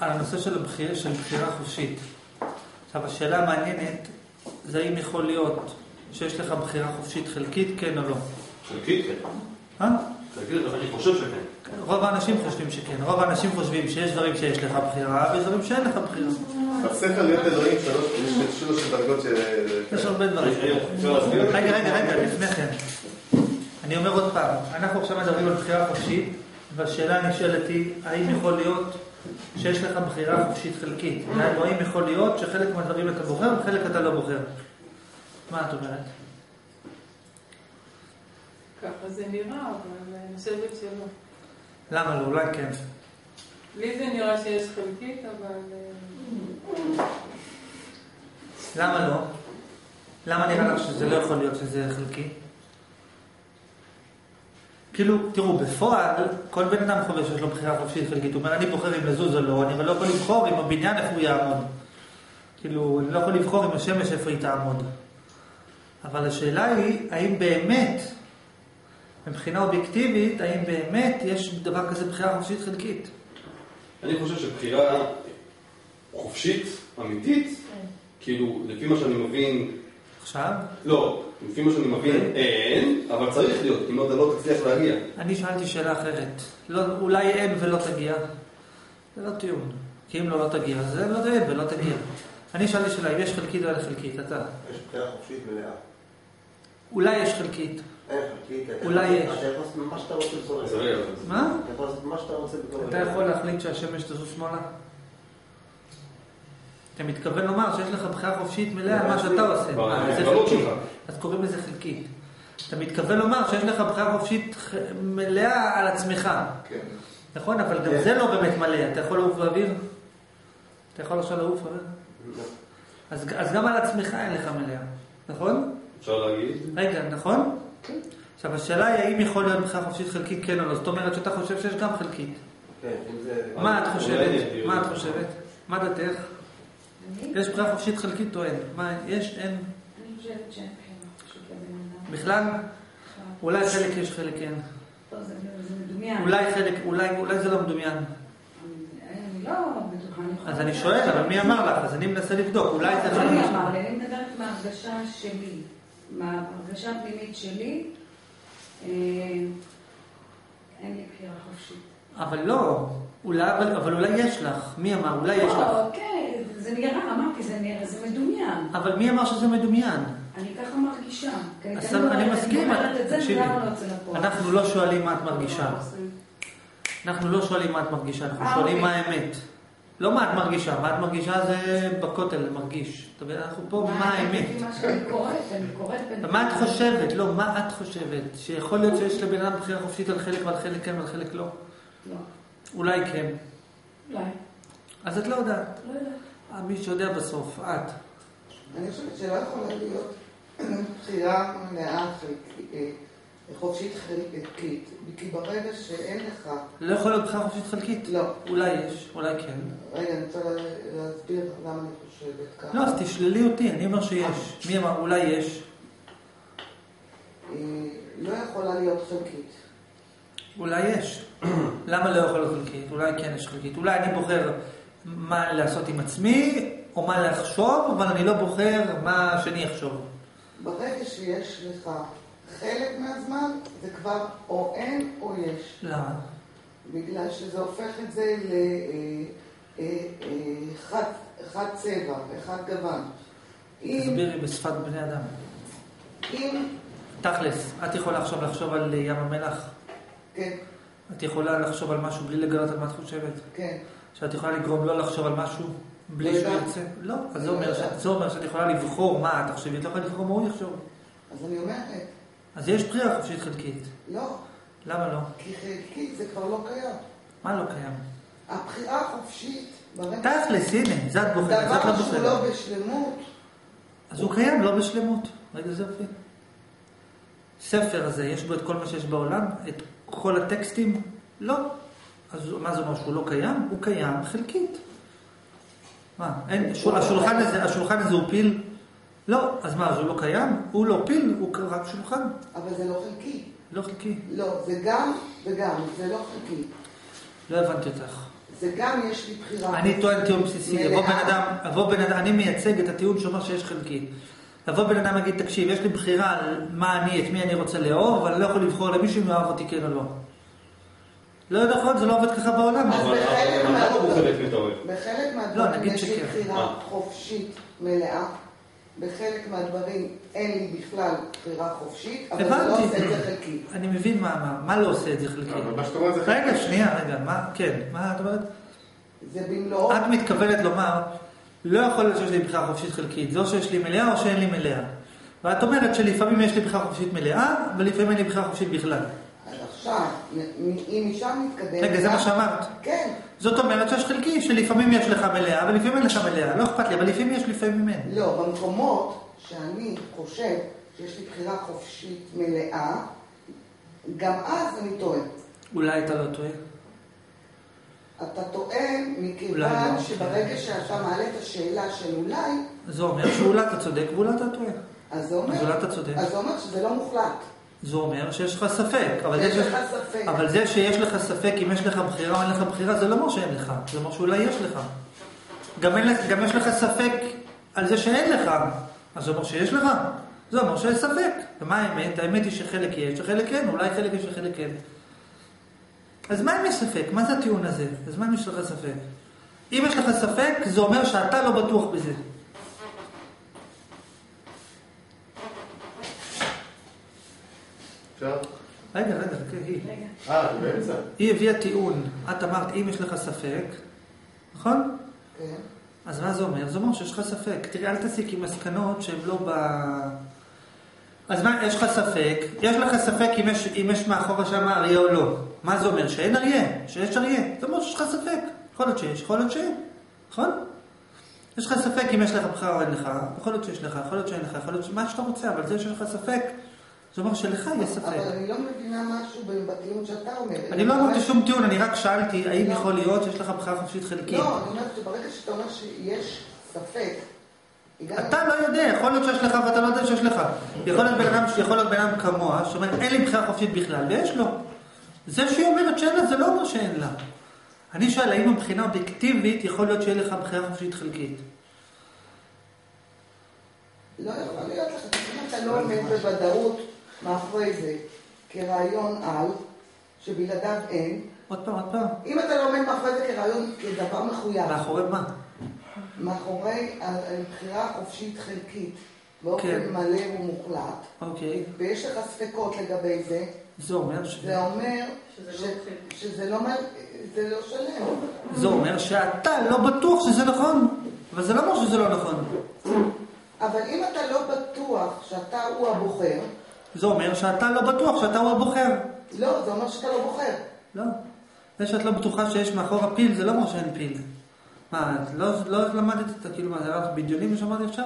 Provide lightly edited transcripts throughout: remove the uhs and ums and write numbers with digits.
על הנושא של בחירה חופשית. עכשיו, השאלה המעניינת זה האם יכול להיות שיש לך בחירה חופשית חלקית, כן או לא? חלקית, כן. חלקית, אני חושב שכן. רוב האנשים חושבים שכן. רוב האנשים חושבים שיש דברים שיש לך בחירה, ויש דברים שאין לך בחירה. בספר להיות דברים שלוש דרגות של... יש הרבה דברים. רגע, לפני כן. אני אומר עוד פעם, אנחנו עכשיו מדברים על בחירה חופשית, והשאלה הנשאלת היא, האם יכול להיות שיש לך בחירה חופשית חלקית? האם יכול להיות שחלק מהדברים אתה בוחר וחלק אתה לא בוחר? מה את אומרת? ככה זה נראה, אבל אני חושבת שלא. למה לא? אולי כן. לי זה נראה שיש חלקית, אבל... למה לא? למה נראה לך שזה לא יכול להיות שזה חלקי? כאילו, תראו, בפועל, כל בן אדם חושב שיש לו בחירה חופשית חלקית. הוא אומר, אני בוחר אם לזוז או לא, אני לא יכול לבחור אם הבניין איפה הוא יעמוד. כאילו, אני לא יכול לבחור אם השמש איפה היא תעמוד. אבל השאלה היא, האם באמת, מבחינה אובייקטיבית, האם באמת יש דבר כזה בחירה חופשית חלקית? אני חושב שבחירה חופשית, אמיתית, כאילו, לפי מה שאני מבין... עכשיו? לא, לפי מה שאני מבין, אין, אבל צריך להיות, אם אתה לא תצליח להגיע. אני שאלתי שאלה אחרת. לא, אולי אין ולא תגיע. זה לא טיעון. כי אם לא תגיע, זה לא אין ולא תגיע. אני שאלתי שאלה, אם יש חלקית או אין חלקית, אתה... יש בחירה חופשית מלאה. אולי יש חלקית. אין חלקית. אולי יש. אתה יכול לעשות מה שאתה רוצה בכל רגע. מה? אתה יכול לעשות מה שאתה רוצה בכל רגע. אתה יכול להחליט שהשמש תזוז שמאלה? אתה מתכוון לומר שיש לך בחירה חופשית מלאה על מה שאתה עושה. זה חלקי. אז קוראים לזה חלקית. אתה מתכוון לומר שיש לך בחירה חופשית מלאה על עצמך. כן. נכון? אבל גם זה לא באמת מלא. אתה יכול לעוף באוויר? אתה יכול עכשיו לעוף באוויר? לא. אז גם על עצמך אין לך מלאה. נכון? אפשר להגיד? רגע, נכון? כן. עכשיו, השאלה היא האם יכול להיות בחירה חופשית חלקית כן או לא. זאת אומרת שאתה חושב שיש גם חלקית. כן, אם זה... מה את חושבת? מה את חושבת? מה דעתך? יש בחירה חופשית חלקית או אין? מה, יש, אין? אני חושבת שאין בחירה חופשית לבן אדם. בכלל? אולי חלק יש, חלק אין. לא, זה מדומיין. אולי חלק, אולי זה לא מדומיין. אני לא בטוחה. אז אני שואל, אבל מי אמר לך? אז אני מנסה לבדוק. אולי זה חלק. מי אמר לי? אני מדברת מההרגשה שלי. מההרגשה הפנימית שלי, אין לי בחירה חופשית. אבל לא. אבל אולי יש לך. מי אמר? אולי יש לך. כן, זה נראה, אמרתי, זה מדומיין. אבל מי אמר שזה מדומיין? אני ככה מרגישה. אז אני מסכים. תקשיבי, אנחנו אנחנו לא שואלים מה את מרגישה. אנחנו לא שואלים מה את מרגישה, אנחנו שואלים מה האמת. לא מה את מרגישה, מה את מרגישה זה בכותל, מרגיש. אנחנו פה, מה האמת? אני קוראת. מה את חושבת? לא, מה את חושבת? שיכול להיות שיש לבן אדם בחירה חופשית על חלק ועל חלק כן ועל חלק לא? לא. אולי כן. אולי. אז את לא יודעת. לא יודעת. מי שיודע בסוף, את. אני חושבת שלא יכולה להיות בחירה מלאה חופשית חלקית, כי ברגע שאין לך... לא יכול להיות בחירה חופשית חלקית? לא. אולי יש, אולי כן. רגע, אני רוצה להסביר למה אני חושבת ככה. לא, אז תשללי אותי, אני אומר שיש. מי אמר? אולי יש. לא יכולה להיות חלקית. אולי יש. למה לא יכול להיות חלקית? אולי כן יש חלקית. אולי אני בוחר מה לעשות עם עצמי, או מה לחשוב, אבל אני לא בוחר מה שאני אחשוב. ברגע שיש לך חלק מהזמן, זה כבר או אין או יש. למה? בגלל שזה הופך את זה לאחד צבע, אחד גוון. תסבירי בשפת בני אדם. אם... תכלס, את יכולה עכשיו לחשוב על ים המלח? כן. את יכולה לחשוב על משהו בלי לגלות על מה את חושבת? כן. שאת יכולה לגרום לא לחשוב על משהו בלי שהוא יוצא? לא. אז זה אומר שאת יכולה לבחור מה את תחשבי, את לא יכולה לבחור מה הוא יחשוב. אז אני אומרת... אז יש בחירה חופשית חלקית. לא. למה לא? כי חלקית זה כבר לא קיים. מה לא קיים? הבחירה החופשית... תכלס, הנה, זה את בוחרת, זה את לא דבר שהוא לא בוחרת. בשלמות. אז הוא קיים, לא בשלמות. רגע, זה אופי. ספר הזה, יש בו את כל מה שיש בעולם? את כל הטקסטים? לא. אז מה זה אומר שהוא לא קיים? הוא קיים חלקית. מה? אין, השולחן הזה הוא פיל? לא. אז מה, אז הוא לא קיים? הוא לא פיל, הוא רק שולחן. אבל זה לא חלקי. לא חלקי. לא, זה גם וגם, זה לא חלקי. לא הבנתי אותך. זה גם יש לי בחירה. אני טוען טיעון בסיסי. יבוא בן אדם, אני מייצג את הטיעון שאומר שיש חלקי. יבוא בן אדם להגיד, תקשיב, יש לי בחירה על את מי אני רוצה לאהוב, אבל אני לא יכול לבחור למישהו אם יאהב אותי כן או לא. לא נכון, זה לא עובד ככה בעולם. אז בחלק לא, מהדברים נגיד יש לי שכן. בחירה חופשית מלאה. בחלק מהדברים אין לי בכלל בחירה חופשית, אבל זה לא עושה את זה חלקי. אני מבין מה לא עושה את זה חלקי. אבל מה שאתה אומר זה חלקי. רגע, שנייה, מה את אומרת? זה במלואו. את מתכוונת לומר, לא יכול להיות שיש לי בחירה חופשית חלקית, זו שיש לי מלאה או שאין לי מלאה. ואת אומרת שלפעמים יש לי בחירה חופשית מלאה, ולפעמים אין לי בחירה חופשית בכלל. אז עכשיו, אם משם נתקדם... רגע, זה מה שאמרת. כן. זאת אומרת שיש חלקי, שלפעמים יש לך מלאה, ולפעמים אין לך מלאה. לא אכפת לי, אבל לפעמים יש, לפעמים אין. לא, במקומות שאני חושב שיש לי בחירה חופשית מלאה, גם אז אני טועה. אולי אתה לא טועה. אתה טוען מכיוון לא. שברגע שאתה מעלה את השאלה של אולי, זה אומר שאולי אתה צודק ואולי אתה טועה. אז זה אומר, אולי אתה צודק. אז זה אומר שזה לא מוחלט. זה אומר שיש לך ספק. יש לך ספק. אבל זה שיש לך ספק אם יש לך בחירה או אין לך בחירה, זה לא אומר שאין לך. זה אומר שאולי יש לך. גם יש לך ספק על זה שאין לך. אז זה אומר שיש לך. זה אומר שיש ספק. ומה האמת? האמת היא שחלק יש, שחלק אין. אולי חלק יש וחלק אין. אז מה אם יש ספק? מה זה הטיעון הזה? אז מה אם יש לך ספק? אם יש לך ספק, זה אומר שאתה לא בטוח בזה. אפשר? רגע, היא. זה באמצע. היא הביאה טיעון. את אמרת, אם יש לך ספק, נכון? כן. אז מה זה אומר? זה אומר שיש לך ספק. תראי, אל תסיק עם מסקנות שהן לא אז מה, יש לך ספק? יש לך ספק אם יש מאחורה שם אריה או לא. מה זה אומר? שאין אריה, שיש אריה. זה אומר שיש לך ספק. יכול להיות שיש, יכול להיות שאין. נכון? יש לך ספק אם יש לך בחירה או אין לך. יכול להיות שיש לך, יכול להיות שאין לך, יכול להיות מה שאתה רוצה, אבל זה שיש לך ספק, זה אומר שלך יש ספק. אבל אני לא מבינה משהו בטיעון שאתה אומר. אני לא אמרתי שום טיעון, אני רק שאלתי האם יכול להיות שיש לך בחירה חופשית חלקית. לא, אני אומרת שברגע שאתה אומר שיש ספק, אתה לא יודע, יכול להיות שיש לך ואתה לא יודע שיש לך. יכול להיות בן אדם כמוה, שאומר אין לי בחירה חופשית בכלל, ויש לו. זה שהיא אומרת שאין לה, זה לא אומר שאין לה. אני שואל, האם מבחינה אובייקטיבית יכול להיות שיהיה לך בחירה חופשית חלקית? לא יכול להיות לך, אם אתה לא עומד בוודאות מאחורי זה, כרעיון על, שבלעדיו אין. עוד פעם. אם אתה לא עומד מאחורי זה כרעיון, כדבר מחויב. מאחורי מה? מאחורי בחירה חופשית חלקית, באופן מלא ומוחלט. אוקיי. ויש לך ספקות לגבי זה. זה אומר שזה לא שלם. זה אומר שאתה לא בטוח שזה נכון, אבל זה לא אומר שזה לא נכון. אבל אם אתה לא בטוח שאתה הוא הבוחר, זה אומר שאתה לא בטוח שאתה הוא הבוחר. לא, זה אומר שאתה לא בוחר. לא. זה שאת לא בטוחה שיש מאחורה פיל, זה לא אומר שאין פיל. מה, לא למדת את כאילו מה, זה רק בדיונים ששמעתי עכשיו?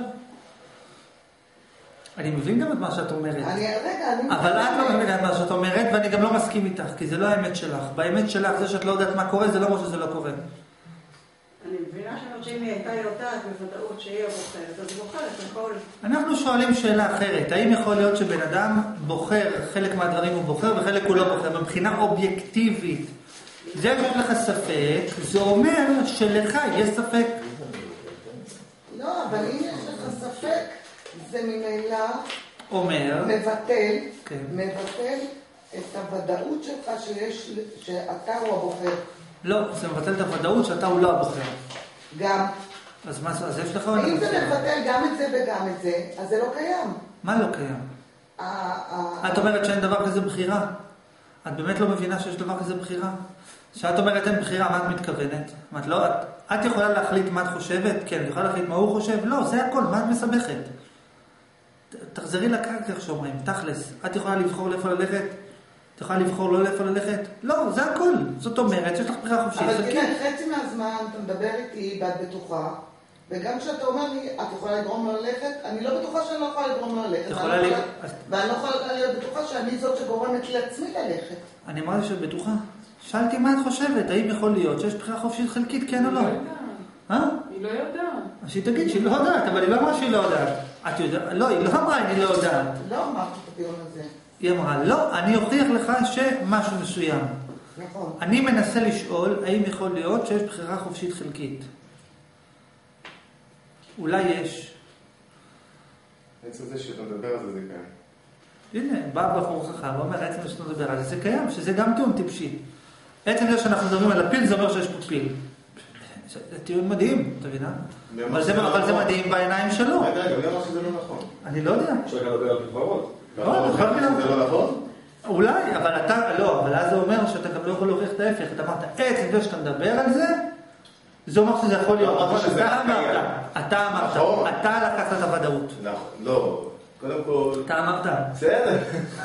אני מבין גם את מה שאת אומרת. אבל את לא מבינה את מה שאת אומרת, ואני גם לא מסכים איתך, כי זה לא האמת שלך. באמת שלך, זה שאת לא יודעת מה קורה, זה לא אומר שזה לא קורה. אני מבינה שאם היא הייתה יודעת בוודאות שהיא הבוחרת, אז היא בוחרת, הכל. אנחנו שואלים שאלה אחרת. האם יכול להיות שבן אדם בוחר, חלק מהדברים הוא בוחר וחלק הוא לא בוחר, מבחינה אובייקטיבית? זה שיש לך ספק, זה אומר שלך יש ספק. לא, אבל אם יש לך ספק, זה ממילא מבטל את הוודאות שלך שאתה הוא הבוחר. לא, זה מבטל את הוודאות שאתה הוא לא הבוחר. גם. אז מה, אז יש לך... אם זה מבטל גם את זה וגם את זה, אז זה לא קיים. מה לא קיים? את אומרת שאין דבר כזה בחירה. את באמת לא מבינה שיש דבר כזה בחירה? כשאת אומרת אין בחירה, מה את מתכוונת? את יכולה להחליט מה את חושבת? כן, את יכולה להחליט מה הוא חושב? לא, זה הכל, מה את מסבכת? תחזרי לקרקע, איך שאומרים, תכלס. את יכולה לבחור לאיפה ללכת? את יכולה לבחור לא לאיפה ללכת? לא, זה הכל. זאת אומרת שיש לך בחירה חופשית. אבל תראה, חצי מהזמן אתה מדבר איתי ואת בטוחה, וגם כשאתה אומר לי, את יכולה לגרום לו ללכת, אני לא בטוחה שאני לא יכולה לגרום לו ללכת. ואני לא יכולה להיות בטוחה שאני זאת שגורמת לעצמי ללכת. אני אמרתי שאת בטוחה. שאלתי מה את חושבת, האם יכול להיות שיש בחירה חופשית חלקית, כן או לא? היא לא יודעת. אז שהיא תגיד שהיא לא יודעת, אבל היא לא אמרה שהיא לא יודעת. את יודעת? לא, היא לא אמרה אני לא יודעת. לא אמרתי את הדיון הזה. היא אמרה, לא, אני אוכיח לך שמשהו מסוים. נכון. אני מנסה לשאול האם יכול להיות שיש בחירה חופשית חלקית. אולי יש. עצם זה שאתה מדבר על זה קיים. הנה, בא בחור חכם ואומר, עצם זה שאתה מדבר על זה קיים, שזה גם טיעון טיפשי. עצם זה שאנחנו מדברים על הפיל, זה אומר שיש פה פיל. זה טיעון מדהים, אתה מבינה? אבל זה מדהים בעיניים שלו. רגע, מי אמר שזה לא נכון? אני לא יודע. אפשר לדבר על פתרונות. זה לא נכון? אולי, אבל אתה, לא, אבל אז זה אומר שאתה גם לא יכול להוכיח את ההפך. אתה אמרת, עצם זה שאתה מדבר על זה, זה אומר שזה יכול להיות. אתה אמרת, אתה לקחת את הוודאות. לא, קודם כל... אתה אמרת. בסדר.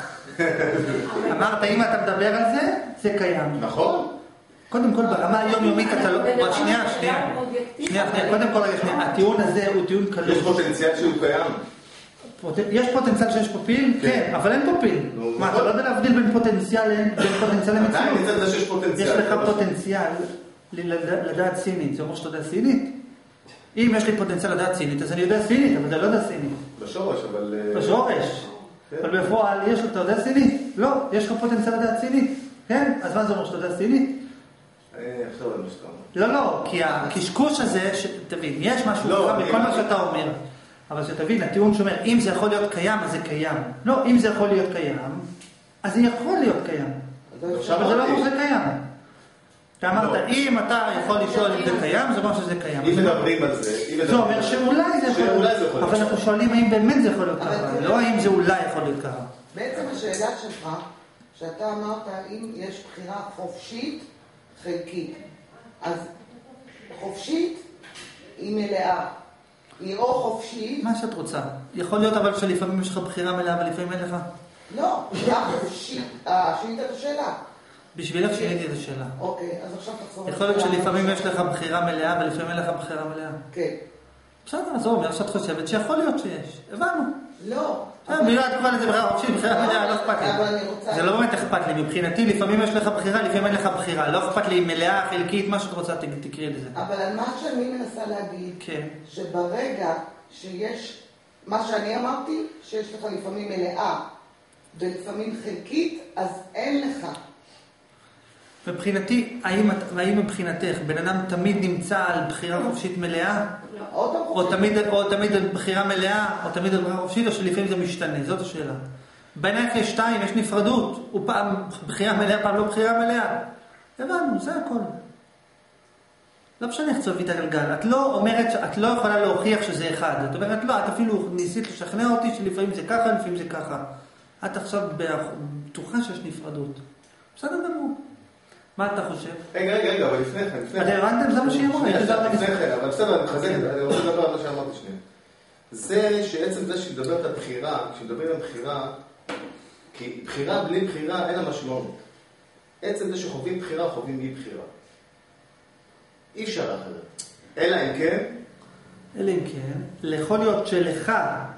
אמרת, אם אתה מדבר על זה, זה קיים. נכון. קודם כל, ברמה היומיומית אתה לא... שנייה, קודם כל, הטיעון הזה הוא טיעון קלוש. יש פוטנציאל שהוא קיים. יש פוטנציאל שיש פה פיל? כן, אבל אין פה פיל. מה, אתה לא יודע להבדיל בין פוטנציאל למציאות? אני צריך לדעת שיש פוטנציאל. יש לך פוטנציאל לדעת סינית, זה אומר שאתה יודע סינית? אם יש לי פוטנציאל לדעת סינית, אז אני יודע סינית, אבל אתה לא יודע סינית. בשורש, אבל... בשורש. אבל בפועל, אתה יודע סינית? לא, יש לך פוטנציאל לדעת סינית? כן? אז מה זה אומר שאתה יודע סינית? עכשיו אני מסתכל. לא, כי הקשקוש הזה, תבין, יש משהו בכל מה שאתה אומר. אבל שתבין, הטיעון שאומר, אם זה יכול להיות קיים, אז זה קיים. לא, אם זה יכול להיות קיים, אז זה יכול להיות קיים. אבל זה לא אומר שזה קיים. אתה אמרת, אם אתה יכול לשאול אם זה קיים, זה אומר שזה קיים. אם מדברים על זה, זה אומר שאולי זה יכול להיות. אבל אנחנו שואלים האם באמת זה יכול להיות ככה, לא האם זה אולי יכול להיות ככה. בעצם השאלה שלך, שאתה אמרת, אם יש בחירה חופשית, חלקית. אז חופשית היא מלאה. היא או חופשית... מה שאת רוצה. יכול להיות אבל שלפעמים יש לך בחירה מלאה ולפעמים אין לך? לא, בחירה חופשית. שינית את השאלה. בשבילך שיניתי את השאלה. אוקיי, אז עכשיו תחזור. יכול להיות שלפעמים יש לך בחירה מלאה ולפעמים אין לך בחירה מלאה. כן. בסדר, אז זה אומר שאת חושבת שיכול להיות שיש. הבנו. לא. מילה תקופה לזה בחירה חופשית, בחירה מלאה, לא אכפת לי. זה לא באמת אכפת לי. מבחינתי, לפעמים יש לך בחירה, לפעמים אין לך בחירה. לא אכפת לי מלאה, חלקית, מה שאת רוצה, תקראי לזה. אבל על מה שאני מנסה להגיד, כן. שברגע שיש, מה שאני אמרתי, שיש לך לפעמים מלאה ולפעמים חלקית, אז אין לך. מבחינתי, האם מבחינתך, בן אדם תמיד נמצא על בחירה חופשית מלאה? או תמיד על בחירה מלאה, או תמיד על בחירה חופשית, או שלפעמים זה משתנה? זאת השאלה. בעינייך יש שתיים, יש נפרדות. הוא פעם בחירה מלאה, פעם לא בחירה מלאה. הבנו, זה הכל. לא משנה איך צובית הגלגל. את לא אומרת, את לא יכולה להוכיח שזה אחד. את אומרת, לא, את אפילו ניסית לשכנע אותי שלפעמים זה ככה, לפעמים זה ככה. את עכשיו בטוחה שיש נפרדות. בסדר גמור. מה אתה חושב? רגע, אבל לפני כן. אתה הבנתם? זה מה שהיא אמרה. לפני כן, אבל בסדר, אני מחזק, אני רוצה לדבר על מה שאמרתי שנייה. זה שעצם זה שמדברת על בחירה, כשמדברים על בחירה, כי בחירה בלי בחירה אין לה משמעות. עצם זה שחווים בחירה, חווים אי בחירה. אי אפשר אחרת. אלא אם כן, יכול להיות שלך